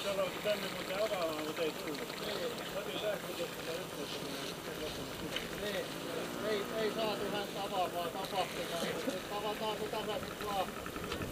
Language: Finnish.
sanoa, että tänne muuten avaamaan, mutta ei tullut. Otin sähkötestillä yhteydessä. Ei saatu häntä avaamaan tapahtumaan. Nyt avataan se tässä nyt vaan.